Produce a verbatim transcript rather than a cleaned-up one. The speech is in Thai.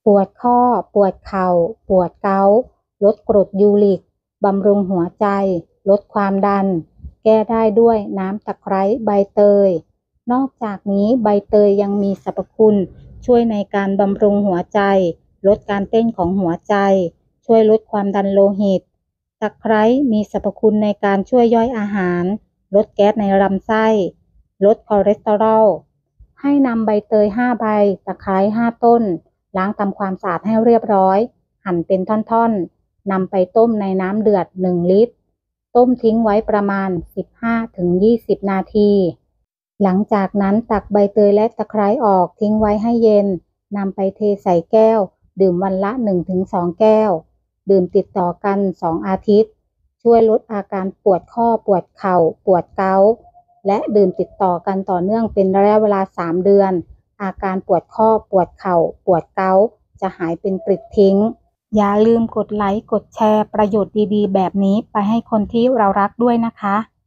วดข้อปวดเข่าปวดเกาต์ลดกรดยูริกบำรุงหัวใจลดความดันแก้ได้ด้วยน้ำตะไคร้ใบเตยนอกจากนี้ใบเตยยังมีสรรพคุณช่วยในการบำรุงหัวใจลดการเต้นของหัวใจช่วยลดความดันโลหิตตะไคร้มีสรรพคุณในการช่วยย่อยอาหารลดแก๊สในลำไส้ลดคอเลสเตอรอลให้นำใบเตยห้าใบตะไคร้ห้าต้นล้างทำความสะอาดให้เรียบร้อยหั่นเป็นท่อนๆนำไปต้มในน้ำเดือดหนึ่งลิตรต้มทิ้งไว้ประมาณ สิบห้าถึงยี่สิบ นาทีหลังจากนั้นตักใบเตยและตะไคร้ออกทิ้งไว้ให้เย็นนำไปเทใส่แก้วดื่มวันละ หนึ่งถึงสอง แก้วดื่มติดต่อกันสองอาทิตย์ช่วยลดอาการปวดข้อปวดเข่าปวดเกาต์และดื่มติดต่อกันต่อเนื่องเป็นระยะเวลาสามเดือนอาการปวดข้อปวดเข่าปวดเกาต์จะหายเป็นปลิดทิ้งอย่าลืมกดไลค์กดแชร์ประโยชน์ดีๆแบบนี้ไปให้คนที่เรารักด้วยนะคะ